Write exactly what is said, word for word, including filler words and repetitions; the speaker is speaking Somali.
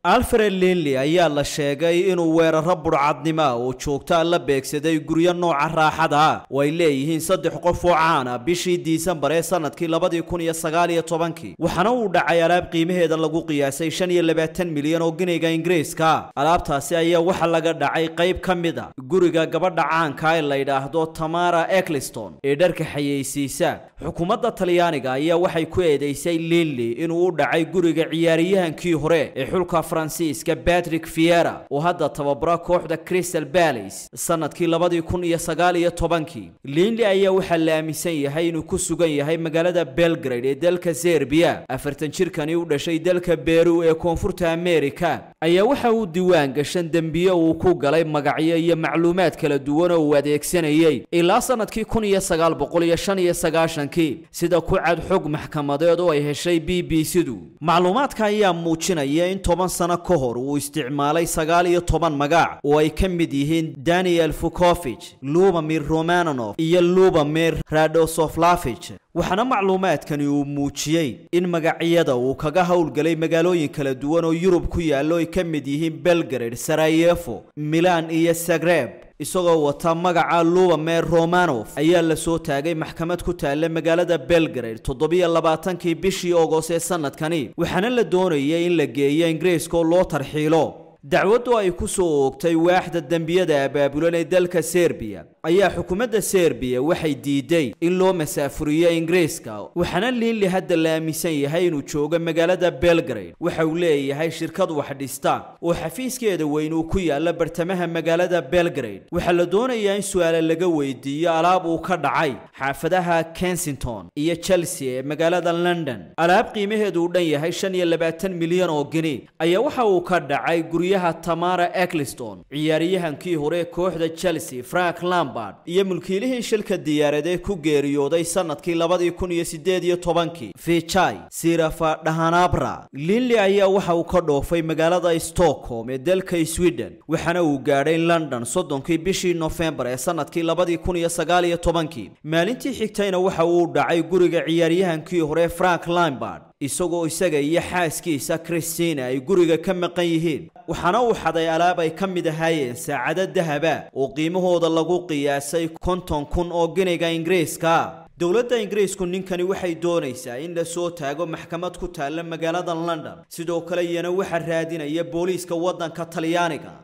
Alfred Linley ayaa la sheegay inuu weeraro burcadnimo oo joogta la beegsaday guryo nooca raaxada ah oo ay leeyihiin saddex qof oo caan ah bishii Diisembar ee sanadkii laba kun iyo sagaal iyo toban waxaana uu dhacay alaab qiimaheeda lagu qiyaasay shan iyo labaatan milyan oo giniga Ingiriiska. Alaabtaasi ayaa waxa laga dhacay qayb ka mid ah guriga gabadha caanka ah ee la yiraahdo Tamara Eccleston ee dharka xayeysiisa. Xukuumadda Talyaaniga ayaa waxay ku eedeysay Linley inuu u dhacay guriga ciyaariyahankii hore ee xulka Faransiiska Patrick Vieira oo hadda tababara kooxda Crystal Palace sanadkii laba kun iyo sagaal iyo toban. Linley ayaa waxa la aaminsan yahay inuu ku sugan yahay magaalada Belgrade ee dalka Serbia. afartan jirkani u dhashay dalka Peru ee koonfurta Amerika ayaa waxa uu diiwaan gashan dambiye uu ku galay magacyo iyo macluumaad kala duwan oo uu adeegsanayay ilaa sanadkii kun iyo sagaal boqol iyo shan iyo sagaashan sida ku cad xog maxkamadeed oo ay heshay B B C-du. Macluumaadka ayaa muujinaya in toban sano ka hor uu isticmaalay sagaal iyo toban magac oo ay ka mid yihiin Daniel Vukovic, Lubomir Romanov iyo Lubomir Radoslavljevic. waxaana macluumaadkani uu muujiyay in magacyada uu kaga howlgalay magaalooyin kala duwan oo Yurub ku yaalo ay ka mid yihiin Belgrade, Sarajevo, Milan iyo Zagreb. isagoo wata magaca Lubomir Romanov ayaa la soo taagay maxkamad ku taala magaalada Belgrade toddoba iyo labaatan-kii bishii August ee sanadkani waxaana la doonayay in la geeyo Ingiriiska oo loo tarxiilo. dacwadu ay ku soo oogtay waaxda dambiyada abaabulan ee dalka Serbia ayaa xukuumadda Serbia waxay diiday in loo masaafuriyo Ingiriiska waxaana Linley hadda la aaminsan yahay inuu joogo magaalada Belgrade. waxa uu leeyahay shirkad wax dhista oo xafiiskeeda weyn uu ku yaala bartamaha magaalada Belgrade. waxa la doonayaa in su'aalo laga weydiiyo alaab uu ka dhacay xaafadaha Kensington iyo Chelsea ee magaalada London. alaab qiimaheedu u dhan yahay shan iyo labaatan milyan oo gini ayaa waxa uu ka dhacay guryaha Tamara Eccleston, ciyaariyahankii hore kooxda Chelsea Frank Lampard iyo mulkiilihii shilka diyaaradeed ku geeriyooday sanadkii laba kun iyo siddeed iyo toban. Vichai Srivaddhanapuram. Linley ayaa waxa uu ka dhoofay magaalada Stockholm ee dalka Sweden waxaana uu gaadhay London soddonkii bishii November ee sanadkii laba kun iyo sagaal iyo toban. maalintii xigtayna waxa uu dhacay guriga ciyaariyahankii hore Frank Lampard isagoo isaga iyo xaaskiisa Christina ay guriga ka maqan yihiin. waxaana uu xaday alaab ay ka mid ahaayeen saacado dahaba oo qiimahooda lagu qiyaasay konton kun oo giniga Ingiriiska. dowladda Ingiriisku ninkani waxay doonaysaa in la soo taago maxkamad ku taala magaalada London. sidoo kale iyana waxa raadinaya booliiska waddanka Talyaaniga.